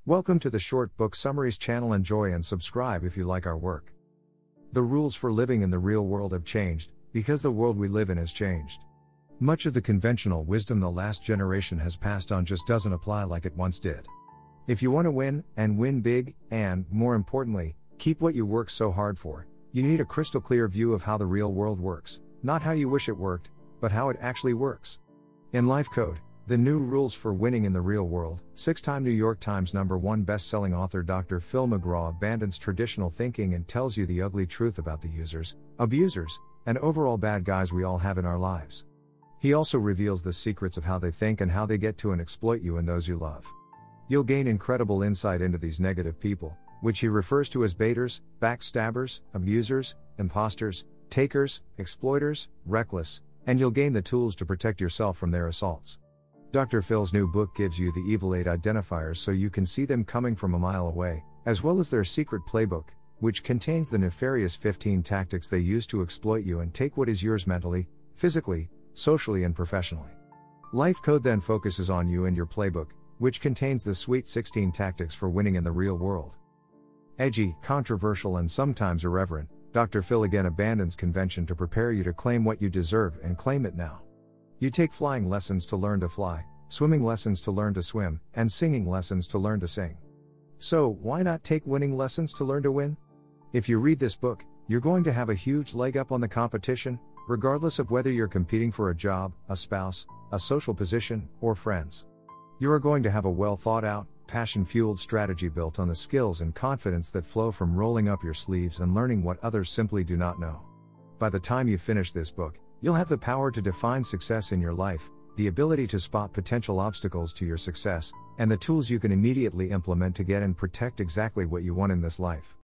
Welcome to the Short Book Summaries channel. Enjoy and subscribe if you like our work. The rules for living in the real world have changed, because the world we live in has changed. Much of the conventional wisdom the last generation has passed on just doesn't apply like it once did. If you want to win, and win big, and, more importantly, keep what you work so hard for, you need a crystal clear view of how the real world works, not how you wish it worked, but how it actually works. In Life Code, The New Rules for Winning in the Real World, 6-time New York Times #1 best-selling author Dr. Phil McGraw abandons traditional thinking and tells you the ugly truth about the users, abusers, and overall bad guys we all have in our lives. He also reveals the secrets of how they think and how they get to and exploit you and those you love. You'll gain incredible insight into these negative people, which he refers to as baiters, backstabbers, abusers, imposters, takers, exploiters, reckless, and you'll gain the tools to protect yourself from their assaults. Dr. Phil's new book gives you the Evil 8 identifiers so you can see them coming from a mile away, as well as their secret playbook, which contains the nefarious 15 tactics they use to exploit you and take what is yours mentally, physically, socially and professionally. Life Code then focuses on you and your playbook, which contains the sweet 16 tactics for winning in the real world. Edgy, controversial and sometimes irreverent, Dr. Phil again abandons convention to prepare you to claim what you deserve and claim it now. You take flying lessons to learn to fly, swimming lessons to learn to swim, and singing lessons to learn to sing. So, why not take winning lessons to learn to win? If you read this book, you're going to have a huge leg up on the competition, regardless of whether you're competing for a job, a spouse, a social position, or friends. You are going to have a well thought out, passion-fueled strategy built on the skills and confidence that flow from rolling up your sleeves and learning what others simply do not know. By the time you finish this book, you'll have the power to define success in your life, the ability to spot potential obstacles to your success, and the tools you can immediately implement to get and protect exactly what you want in this life.